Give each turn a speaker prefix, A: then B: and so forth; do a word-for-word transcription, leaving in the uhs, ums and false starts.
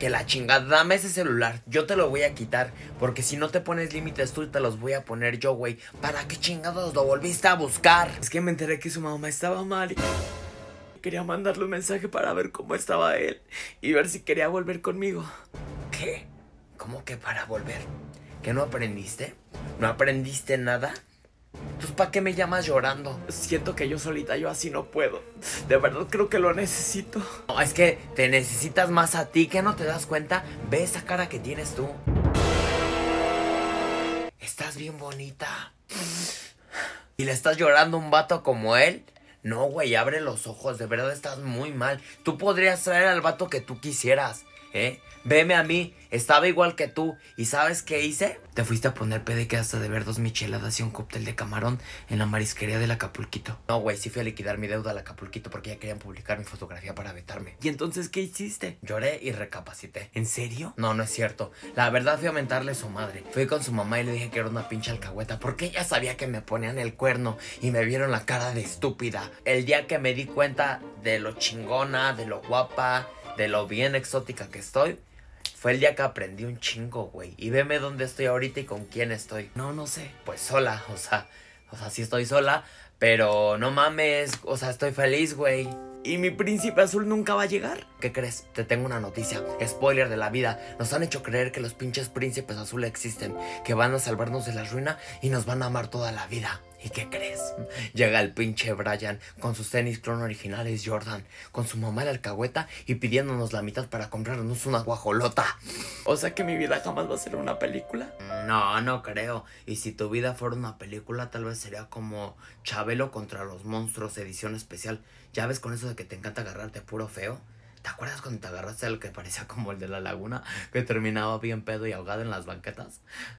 A: Que la chingada, dame ese celular, yo te lo voy a quitar. Porque si no te pones límites tú, te los voy a poner yo, güey. ¿Para qué chingados lo volviste a buscar? Es que me enteré que su mamá estaba mal y quería mandarle un mensaje para ver cómo estaba él y ver si quería volver conmigo. ¿Qué? ¿Cómo que para volver? ¿Que no aprendiste? ¿No aprendiste nada? Entonces, ¿para qué me llamas llorando? Siento que yo solita, yo así no puedo. De verdad creo que lo necesito. No, es que te necesitas más a ti, ¿que no te das cuenta? Ve esa cara que tienes tú. Estás bien bonita. ¿Y le estás llorando a un vato como él? No, güey, abre los ojos, de verdad estás muy mal. Tú podrías traer al vato que tú quisieras, ¿eh? Veme a mí, estaba igual que tú. ¿Y sabes qué hice? Te fuiste a poner pede que hasta de ver dos micheladas y un cóctel de camarón en la marisquería del Acapulquito. No, güey, sí fui a liquidar mi deuda al Acapulquito porque ya querían publicar mi fotografía para vetarme. ¿Y entonces qué hiciste? Lloré y recapacité. ¿En serio? No, no es cierto. La verdad fui a mentarle a su madre. Fui con su mamá y le dije que era una pinche alcahueta porque ella sabía que me ponían el cuerno y me vieron la cara de estúpida. El día que me di cuenta de lo chingona, de lo guapa, de lo bien exótica que estoy, fue el día que aprendí un chingo, güey. Y veme dónde estoy ahorita y con quién estoy. No, no sé. Pues sola, o sea, o sea, sí estoy sola, pero no mames, o sea, estoy feliz, güey. ¿Y mi príncipe azul nunca va a llegar? ¿Qué crees? Te tengo una noticia. Spoiler de la vida. Nos han hecho creer que los pinches príncipes azules existen, que van a salvarnos de la ruina y nos van a amar toda la vida. ¿Y qué crees? Llega el pinche Brian con sus tenis clon originales Jordan, con su mamá la alcahueta y pidiéndonos la mitad para comprarnos una guajolota. O sea que mi vida jamás va a ser una película. No, no creo. Y si tu vida fuera una película, tal vez sería como Chabelo contra los monstruos, edición especial. ¿Ya ves con eso de que te encanta agarrarte puro feo? ¿Te acuerdas cuando te agarraste al que parecía como el de la laguna, que terminaba bien pedo y ahogado en las banquetas?